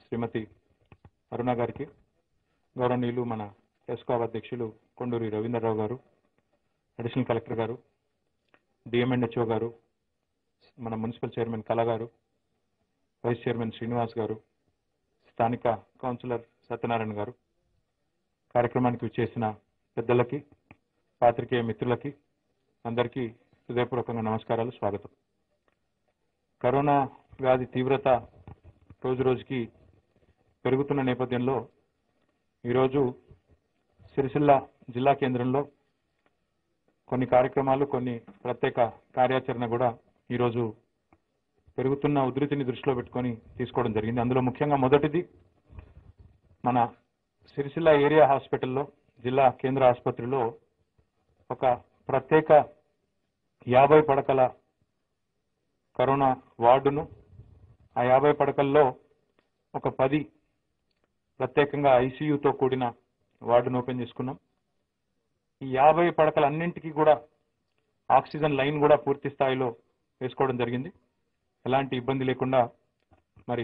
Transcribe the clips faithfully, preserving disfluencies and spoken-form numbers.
శ్రీమతి అరుణ గారికి, గౌరవనీయులు మన టెస్కాబ్ అధ్యక్షులు కొండూరి రవీంద్రరావు గారు, అడిషనల్ కలెక్టర్ గారు, డిఎంఎన్హెచ్ఓ గారు, మన మున్సిపల్ చైర్మన్ కళ గారు, వైస్ చైర్మన్ శ్రీనివాస్ గారు, స్థానిక కౌన్సిలర్ సత్యనారాయణ గారు, కార్యక్రమానికి విచ్చేసిన పెద్దలకి, పాత్రికేయ మిత్రులకి అందరికీ హృదయపూర్వకంగా నమస్కారాలు, స్వాగతం. కరోనా వ్యాధి తీవ్రత రోజు రోజుకి పెరుగుతున్న నేపథ్యంలో ఈరోజు సిరిసిల్ల జిల్లా కేంద్రంలో కొన్ని కార్యక్రమాలు, కొన్ని ప్రత్యేక కార్యాచరణ కూడా ఈరోజు పెరుగుతున్న ఉధృతిని దృష్టిలో పెట్టుకొని తీసుకోవడం జరిగింది. అందులో ముఖ్యంగా మొదటిది మన సిరిసిల్ల ఏరియా హాస్పిటల్లో, జిల్లా కేంద్ర ఆసుపత్రిలో ఒక ప్రత్యేక యాభై పడకల కరోనా వార్డును, ఆ యాభై పడకల్లో ఒక పది ప్రత్యేకంగా ఐసీయూతో కూడిన వార్డును ఓపెన్ చేసుకున్నాం. ఈ యాభై పడకలన్నింటికీ కూడా ఆక్సిజన్ లైన్ కూడా పూర్తి స్థాయిలో వేసుకోవడం జరిగింది. ఎలాంటి ఇబ్బంది లేకుండా మరి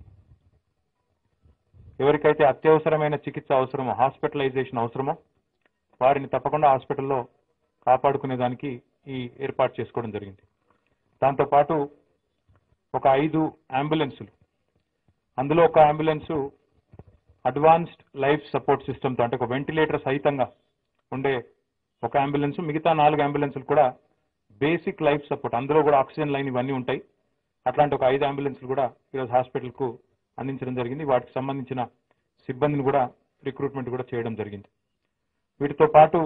ఎవరికైతే అత్యవసరమైన చికిత్స అవసరమో, హాస్పిటలైజేషన్ అవసరమో వారిని తప్పకుండా హాస్పిటల్లో కాపాడుకునేదానికి ఈ ఏర్పాటు చేసుకోవడం జరిగింది. దాంతోపాటు ఒక ఐదు అంబులెన్సులు, అందులో ఒక అంబులెన్సు అడ్వాన్స్డ్ లైఫ్ సపోర్ట్ సిస్టమ్తో, అంటే ఒక వెంటిలేటర్ సహితంగా ఉండే ఒక అంబులెన్స్, మిగతా నాలుగు అంబులెన్సులు కూడా బేసిక్ లైఫ్ సపోర్ట్, అందులో కూడా ఆక్సిజన్ లైన్ ఇవన్నీ ఉంటాయి. అట్లాంటి ఒక ఐదు అంబులెన్సులు కూడా ఈరోజు హాస్పిటల్కు అందించడం జరిగింది. వాటికి సంబంధించిన సిబ్బందిని కూడా రిక్రూట్మెంట్ కూడా చేయడం జరిగింది. వీటితో పాటు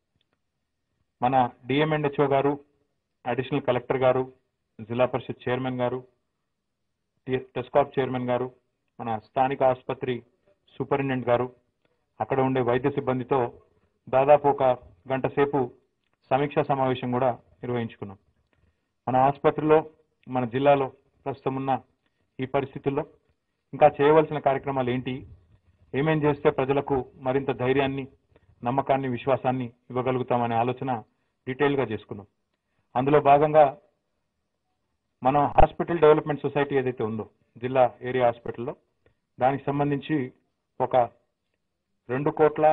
మన డిఎంఎన్హెచ్ఓ గారు, అడిషనల్ కలెక్టర్ గారు, జిల్లా పరిషత్ చైర్మన్ గారు, టెస్కాబ్ చైర్మన్ గారు, మన స్థానిక ఆసుపత్రి సూపరింటెండెంట్ గారు, అక్కడ ఉండే వైద్య సిబ్బందితో దాదాపు ఒక గంట సేపు సమీక్షా సమావేశం కూడా నిర్వహించుకున్నాం. మన ఆసుపత్రిలో, మన జిల్లాలో ప్రస్తుతం ఉన్న ఈ పరిస్థితుల్లో ఇంకా చేయవలసిన కార్యక్రమాలు ఏంటి, ఏమేం చేస్తే ప్రజలకు మరింత ధైర్యాన్ని, నమ్మకాన్ని, విశ్వాసాన్ని ఇవ్వగలుగుతామనే ఆలోచన డీటెయిల్గా చేసుకున్నాం. అందులో భాగంగా మనం హాస్పిటల్ డెవలప్మెంట్ సొసైటీ ఏదైతే ఉందో జిల్లా ఏరియా హాస్పిటల్లో, దానికి సంబంధించి ఒక రెండు కోట్ల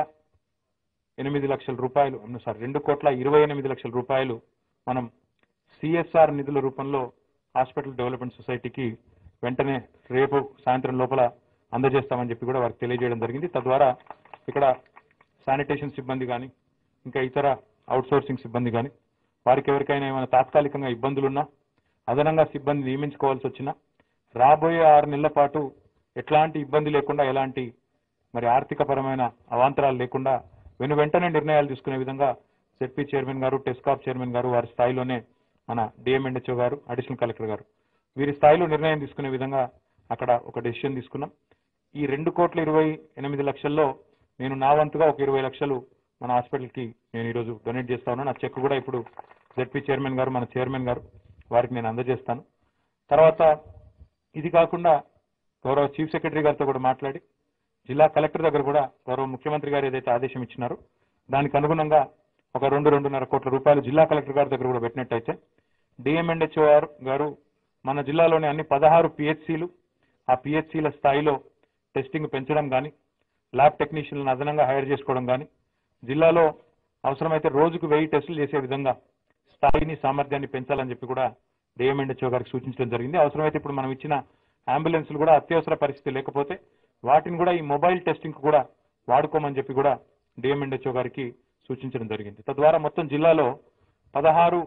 ఎనిమిది లక్షల రూపాయలు సారీ రెండు కోట్ల ఇరవై ఎనిమిది లక్షల రూపాయలు మనం సిఎస్ఆర్ నిధుల రూపంలో హాస్పిటల్ డెవలప్మెంట్ సొసైటీకి వెంటనే రేపు సాయంత్రం లోపల అందజేస్తామని చెప్పి కూడా వారికి తెలియజేయడం జరిగింది. తద్వారా ఇక్కడ శానిటేషన్ సిబ్బంది కానీ, ఇంకా ఇతర అవుట్సోర్సింగ్ సిబ్బంది కానీ, వారికి ఎవరికైనా ఏమైనా తాత్కాలికంగా ఇబ్బందులున్నా, అదనంగా సిబ్బంది నియమించుకోవాల్సి వచ్చినా, రాబోయే ఆరు నెలల పాటు ఎట్లాంటి ఇబ్బంది లేకుండా, ఎలాంటి మరి ఆర్థిక పరమైన అవాంతరాలు లేకుండా వెను వెంటనే నిర్ణయాలు తీసుకునే విధంగా జెడ్పీ చైర్మన్ గారు, టెస్కాబ్ చైర్మన్ గారు, వారి స్థాయిలోనే మన డిఎంఎన్హెచ్ఓ గారు, అడిషనల్ కలెక్టర్ గారు, వీరి స్థాయిలో నిర్ణయం తీసుకునే విధంగా అక్కడ ఒక డెసిషన్ తీసుకున్నాం. ఈ రెండు కోట్ల ఇరవై ఎనిమిది లక్షల్లో నేను నా వంతుగా ఒక ఇరవై లక్షలు మన హాస్పిటల్కి నేను ఈరోజు డొనేట్ చేస్తా ఉన్నాను. ఆ చెక్ కూడా ఇప్పుడు జెడ్పీ చైర్మన్ గారు, మన చైర్మన్ గారు, వారికి నేను అందజేస్తాను. తర్వాత ఇది కాకుండా గౌరవ చీఫ్ సెక్రటరీ గారితో కూడా మాట్లాడి, జిల్లా కలెక్టర్ దగ్గర కూడా గౌరవ ముఖ్యమంత్రి గారు ఏదైతే ఆదేశం ఇచ్చినారో దానికి అనుగుణంగా ఒక రెండు రెండున్నర కోట్ల రూపాయలు జిల్లా కలెక్టర్ గారి దగ్గర కూడా పెట్టినట్టయితే, డిఎంఎన్హెచ్ఓ గారు మన జిల్లాలోని అన్ని పదహారు పిహెచ్సిలు, ఆ పిహెచ్సిల స్థాయిలో టెస్టింగ్ పెంచడం కానీ, ల్యాబ్ టెక్నీషియన్లను అదనంగా హైర్ చేసుకోవడం కానీ, జిల్లాలో అవసరమైతే రోజుకు వెయ్యి టెస్టులు చేసే విధంగా స్థాయిని, సామర్థ్యాన్ని పెంచాలని చెప్పి కూడా డిఎంఎన్హెచ్ఓ గారికి సూచించడం జరిగింది. అవసరమైతే ఇప్పుడు మనం ఇచ్చిన అంబులెన్స్లు కూడా అత్యవసర పరిస్థితి లేకపోతే వాటిని కూడా ఈ మొబైల్ టెస్టింగ్ కూడా వాడుకోమని చెప్పి కూడా డిఎంఎన్హెచ్ఓ గారికి సూచించడం జరిగింది. తద్వారా మొత్తం జిల్లాలో పదహారు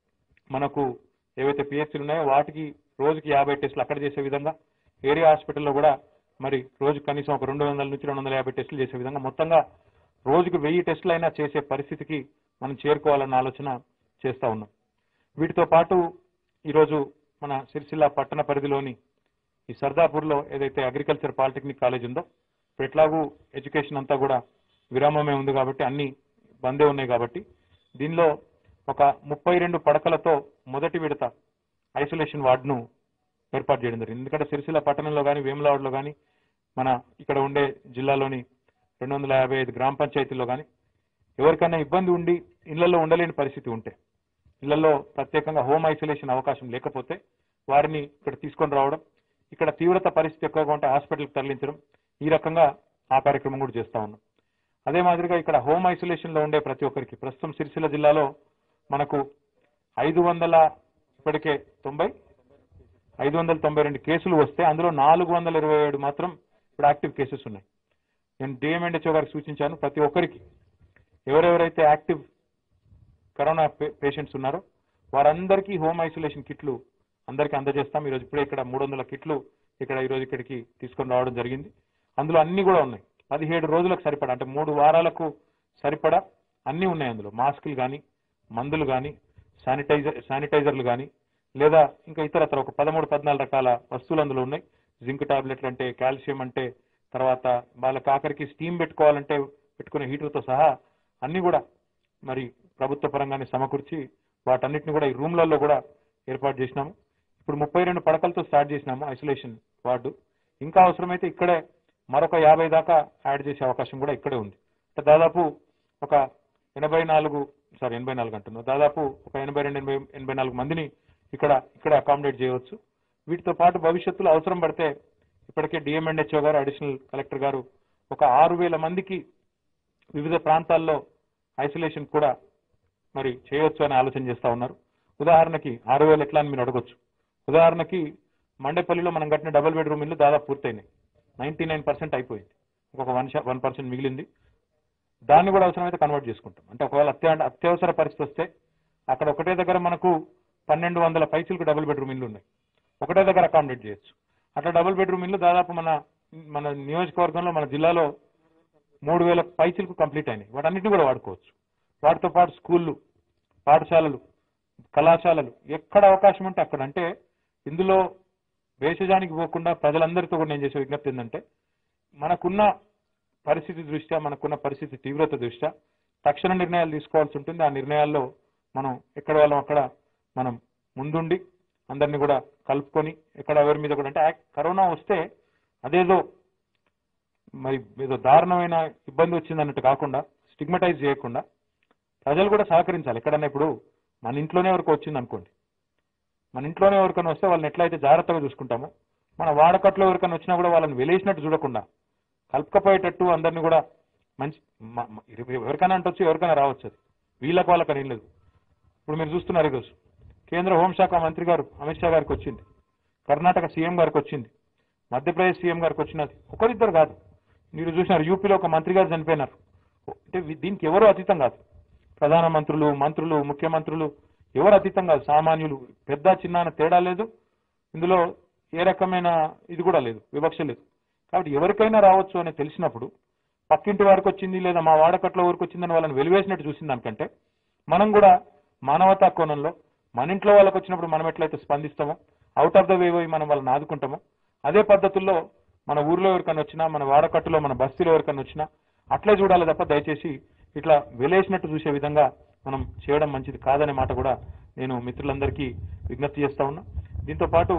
మనకు ఏవైతే పిహెచ్సీలు ఉన్నాయో వాటికి రోజుకి యాభై టెస్టులు అక్కడ చేసే విధంగా, ఏరియా హాస్పిటల్లో కూడా మరి రోజు కనీసం ఒక రెండు వందల నుంచి రెండు వందల యాభై టెస్టులు చేసే విధంగా మొత్తంగా రోజుకు వెయ్యి టెస్టులు అయినా చేసే పరిస్థితికి మనం చేరుకోవాలన్న ఆలోచన చేస్తా ఉన్నాం. వీటితో పాటు ఈరోజు మన సిరిసిల్ల పట్టణ పరిధిలోని ఈ సర్దాపూర్లో ఏదైతే అగ్రికల్చర్ పాలిటెక్నిక్ కాలేజ్ ఉందో, ఇప్పుడు ఎట్లాగూ ఎడ్యుకేషన్ అంతా కూడా విరామమే ఉంది కాబట్టి, అన్ని బందే ఉన్నాయి కాబట్టి, దీనిలో ఒక ముప్పై రెండు పడకలతో మొదటి విడత ఐసోలేషన్ వార్డును ఏర్పాటు చేయడం జరిగింది. ఎందుకంటే సిరిసిల్ల పట్టణంలో కానీ, వేములవాడలో కానీ, మన ఇక్కడ ఉండే జిల్లాలోని రెండు వందల యాభై ఐదు గ్రామ పంచాయతీల్లో కానీ ఎవరికైనా ఇబ్బంది ఉండి ఇళ్లలో ఉండలేని పరిస్థితి ఉంటే, ఇళ్లలో ప్రత్యేకంగా హోమ్ ఐసోలేషన్ అవకాశం లేకపోతే వారిని ఇక్కడ తీసుకొని రావడం, ఇక్కడ తీవ్రత పరిస్థితి ఎక్కువగా ఉంటే హాస్పిటల్కి తరలించడం, ఈ రకంగా ఆ కార్యక్రమం కూడా చేస్తా ఉన్నాం. అదే మాదిరిగా ఇక్కడ హోమ్ ఐసోలేషన్ లో ఉండే ప్రతి ఒక్కరికి ప్రస్తుతం సిరిసిల్ల జిల్లాలో మనకు ఐదు వందల ఇప్పటికే తొంభై ఐదు వందల తొంభై రెండు కేసులు వస్తే అందులో నాలుగు వందల ఇరవై ఏడు మాత్రం ఇప్పుడు యాక్టివ్ కేసెస్ ఉన్నాయి. నేను డిఎంఎండ్హెచ్ఓ గారికి సూచించాను, ప్రతి ఒక్కరికి ఎవరెవరైతే యాక్టివ్ కరోనా పేషెంట్స్ ఉన్నారో వారందరికీ హోమ్ ఐసోలేషన్ కిట్లు అందరికీ అందజేస్తాం. ఈరోజు ఇప్పుడే ఇక్కడ మూడు వందల కిట్లు ఇక్కడ ఈరోజు ఇక్కడికి తీసుకొని రావడం జరిగింది. అందులో అన్ని కూడా ఉన్నాయి, పదిహేడు రోజులకు సరిపడా, అంటే మూడు వారాలకు సరిపడా అన్నీ ఉన్నాయి. అందులో మాస్కులు కానీ, మందులు కానీ, శానిటైజర్ శానిటైజర్లు కానీ, లేదా ఇంకా ఇతరత్ర ఒక పదమూడు పద్నాలుగు రకాల వస్తువులు అందులో ఉన్నాయి. జింక్ టాబ్లెట్లు అంటే, కాల్షియం అంటే, తర్వాత వాళ్ళకి ఆఖరికి స్టీమ్ పెట్టుకోవాలంటే పెట్టుకునే హీటర్తో సహా అన్ని కూడా మరి ప్రభుత్వ పరంగానే సమకూర్చి వాటన్నిటిని కూడా ఈ రూమ్లలో కూడా ఏర్పాటు చేసినాము. ఇప్పుడు ముప్పై రెండు పడకలతో స్టార్ట్ చేసినాము ఐసోలేషన్ వార్డు. ఇంకా అవసరమైతే ఇక్కడే మరొక యాభై దాకా యాడ్ చేసే అవకాశం కూడా ఇక్కడే ఉంది. అంటే దాదాపు ఒక ఎనభై నాలుగు సారీ ఎనభై నాలుగు అంటున్నాం దాదాపు ఒక ఎనభై రెండు ఎనభై ఎనభై నాలుగు మందిని ఇక్కడ ఇక్కడ అకామిడేట్ చేయవచ్చు. వీటితో పాటు భవిష్యత్తులో అవసరం పడితే ఇప్పటికే డిఎంఎండ్హెచ్ఓ గారు, అడిషనల్ కలెక్టర్ గారు ఒక ఆరు వేల మందికి వివిధ ప్రాంతాల్లో ఐసోలేషన్ కూడా మరి చేయొచ్చు అని ఆలోచన చేస్తా ఉన్నారు. ఉదాహరణకి ఆరు వేలు ఎట్లా అని మీరు అడగొచ్చు. ఉదాహరణకి మండేపల్లిలో మనం కట్టిన డబుల్ బెడ్రూమ్ ఇల్లు దాదాపు పూర్తయినాయి, నైన్టీ నైన్ పర్సెంట్ అయిపోయింది, ఇంకొక వన్ వన్ పర్సెంట్ మిగిలింది. దాన్ని కూడా అవసరమైతే కన్వర్ట్ చేసుకుంటాం. అంటే ఒకవేళ అత్య అత్యవసర పరిస్థితి వస్తే అక్కడ ఒకటే దగ్గర మనకు పన్నెండు వందల పైసలకు డబుల్ బెడ్రూమ్ ఇల్లు ఉన్నాయి, ఒకటే దగ్గర అకామిడేట్ చేయొచ్చు. అట్లా డబుల్ బెడ్రూమ్ ఇల్లు దాదాపు మన మన నియోజకవర్గంలో మన జిల్లాలో మూడు వేల పైసలకు కంప్లీట్ అయినాయి. వాటన్నిటిని కూడా వాడుకోవచ్చు. వాటితో పాటు స్కూళ్ళు, పాఠశాలలు, కళాశాలలు ఎక్కడ అవకాశం ఉంటే అక్కడ. అంటే ఇందులో భేషజానికి పోకుండా ప్రజలందరితో కూడా నేను చేసే విజ్ఞప్తి ఏంటంటే, మనకున్న పరిస్థితి దృష్ట్యా, మనకున్న పరిస్థితి తీవ్రత దృష్ట్యా తక్షణ నిర్ణయాలు తీసుకోవాల్సి ఉంటుంది. ఆ నిర్ణయాల్లో మనం ఎక్కడ వాళ్ళం అక్కడ మనం ముందుండి అందరినీ కూడా కలుపుకొని ఎక్కడ ఎవరి మీద కూడా, అంటే కరోనా వస్తే అదేదో మరి ఏదో దారుణమైన ఇబ్బంది వచ్చిందన్నట్టు కాకుండా, స్టిగ్మటైజ్ చేయకుండా ప్రజలు కూడా సహకరించాలి. ఎక్కడన్నా ఇప్పుడు మన ఇంట్లోనే ఎవరికి వచ్చింది అనుకోండి, మన ఇంట్లోనే ఎవరికైనా వస్తే వాళ్ళని ఎట్లయితే జాగ్రత్తగా చూసుకుంటామో, మన వాడకట్లో ఎవరికైనా వచ్చినా కూడా వాళ్ళని వెలేసినట్టు చూడకుండా కలుపుకపోయేటట్టు అందరినీ కూడా మంచి ఎవరికైనా అంటొచ్చు, ఎవరికైనా రావచ్చు. అది వీళ్ళకి వాళ్ళకని ఏం లేదు. ఇప్పుడు మీరు చూస్తున్నారు, ఈరోజు కేంద్ర హోంశాఖ మంత్రి గారు అమిత్ షా గారికి వచ్చింది, కర్ణాటక సీఎం గారికి వచ్చింది, మధ్యప్రదేశ్ సీఎం గారికి వచ్చినది, ఒకరిద్దరు కాదు. మీరు చూసినారు యూపీలో ఒక మంత్రి గారు చనిపోయినారు. అంటే దీనికి ఎవరు అతీతం కాదు. ప్రధానమంత్రులు, మంత్రులు, ముఖ్యమంత్రులు ఎవరు అతీతం కాదు. సామాన్యులు, పెద్ద చిన్న అనే తేడా లేదు. ఇందులో ఏ రకమైన ఇది కూడా లేదు, వివక్ష లేదు. కాబట్టి ఎవరికైనా రావచ్చు అని తెలిసినప్పుడు పక్కింటి వారికి వచ్చింది లేదా మా వాడకట్లో ఊరికి వచ్చిందని వాళ్ళని వెలివేసినట్టు చూసిన దానికంటే మనం కూడా మానవతా కోణంలో మన ఇంట్లో వాళ్ళకి వచ్చినప్పుడు మనం ఎట్లయితే స్పందిస్తామో, అవుట్ ఆఫ్ ద వే పోయి మనం వాళ్ళని ఆదుకుంటామో, అదే పద్ధతుల్లో మన ఊర్లో ఎవరికైనా వచ్చినా, మన వాడకట్టులో, మన బస్తీలో ఎవరికైనా వచ్చినా అట్లే చూడాలి తప్ప దయచేసి ఇట్లా వెలేసినట్టు చూసే విధంగా మనం చేయడం మంచిది కాదనే మాట కూడా నేను మిత్రులందరికీ విజ్ఞప్తి చేస్తా ఉన్నా. దీంతో పాటు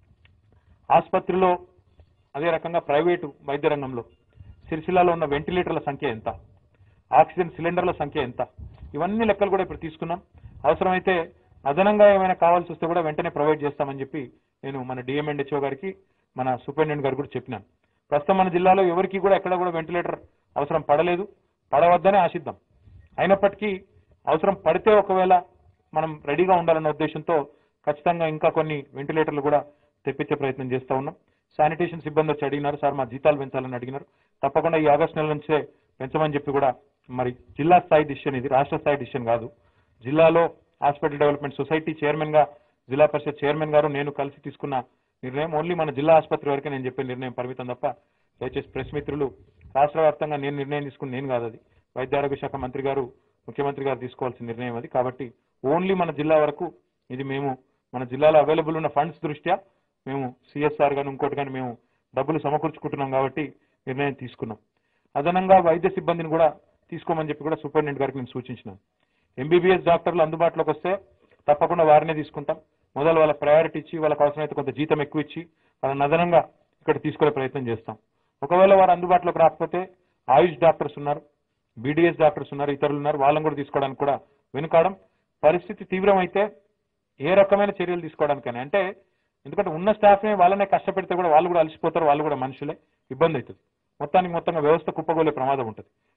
ఆసుపత్రిలో అదే రకంగా ప్రైవేటు వైద్య రంగంలో సిరిసిల్లాలో ఉన్న వెంటిలేటర్ల సంఖ్య ఎంత, ఆక్సిజన్ సిలిండర్ల సంఖ్య ఎంత, ఇవన్నీ లెక్కలు కూడా ఇప్పుడు తీసుకున్నాం. అవసరమైతే అదనంగా ఏమైనా కావాల్సి వస్తే కూడా వెంటనే ప్రొవైడ్ చేస్తామని చెప్పి నేను మన డిఎంఎండ్హెచ్ఓ గారికి, మన సూపరింటెండెంట్ గారు కూడా చెప్పినాను. ప్రస్తుతం మన జిల్లాలో ఎవరికి కూడా ఎక్కడ కూడా వెంటిలేటర్ అవసరం పడలేదు, పడవద్దనే ఆశిద్దాం. అయినప్పటికీ అవసరం పడితే ఒకవేళ మనం రెడీగా ఉండాలన్న ఉద్దేశంతో ఖచ్చితంగా ఇంకా కొన్ని వెంటిలేటర్లు కూడా తెప్పించే ప్రయత్నం చేస్తూ ఉన్నాం. శానిటేషన్ సిబ్బంది వచ్చి అడిగినారు, సార్ మా జీతాలు పెంచాలని అడిగినారు. తప్పకుండా ఈ ఆగస్టు నెల నుంచే పెంచమని చెప్పి కూడా, మరి జిల్లా స్థాయి డిసిషన్ ఇది, రాష్ట్ర స్థాయి డిసిషన్ కాదు. జిల్లాలో హాస్పిటల్ డెవలప్మెంట్ సొసైటీ చైర్మన్ గా జిల్లా పరిషత్ చైర్మన్ గారు నేను కలిసి తీసుకున్న నిర్ణయం. ఓన్లీ మన జిల్లా ఆసుపత్రి వరకే నేను చెప్పే నిర్ణయం పరిమితం తప్ప దయచేసి ప్రెస్ మిత్రులు రాష్ట్ర వ్యాప్తంగా నేను నిర్ణయం తీసుకుని నేను కాదు, అది వైద్య ఆరోగ్య శాఖ మంత్రి గారు, ముఖ్యమంత్రి గారు తీసుకోవాల్సిన నిర్ణయం అది. కాబట్టి ఓన్లీ మన జిల్లా వరకు ఇది మేము మన జిల్లాలో అవైలబుల్ ఉన్న ఫండ్స్ దృష్ట్యా మేము సిఎస్ఆర్ గాని ఇంకోటి కానీ మేము డబ్బులు సమకూర్చుకుంటున్నాం కాబట్టి నిర్ణయం తీసుకున్నాం. అదనంగా వైద్య సిబ్బందిని కూడా తీసుకోమని చెప్పి కూడా సూపరింటెండెంట్ గారికి నేను సూచించినాను. ఎంబీబీఎస్ డాక్టర్లు అందుబాటులోకి వస్తే తప్పకుండా వారినే తీసుకుంటాం. మొదలు వాళ్ళ ప్రయారిటీ ఇచ్చి వాళ్ళకి అవసరమైతే కొంత జీతం ఎక్కువ ఇచ్చి వాళ్ళని అదనంగా ఇక్కడ తీసుకునే ప్రయత్నం చేస్తాం. ఒకవేళ వారు అందుబాటులోకి రాకపోతే ఆయుష్ డాక్టర్స్ ఉన్నారు, బీడీఎస్ డాక్టర్స్ ఉన్నారు, ఇతరులు ఉన్నారు, వాళ్ళని కూడా తీసుకోవడానికి కూడా వెనుకాడం. పరిస్థితి తీవ్రమైతే ఏ రకమైన చర్యలు తీసుకోవడానికైనా, అంటే ఎందుకంటే ఉన్న స్టాఫ్ని వాళ్ళనే కష్టపెడితే కూడా వాళ్ళు కూడా అలసిపోతారు, వాళ్ళు కూడా మనుషులే, ఇబ్బంది అవుతుంది. మొత్తానికి మొత్తంగా వ్యవస్థ కుప్పగోలే ప్రమాదం ఉంటుంది.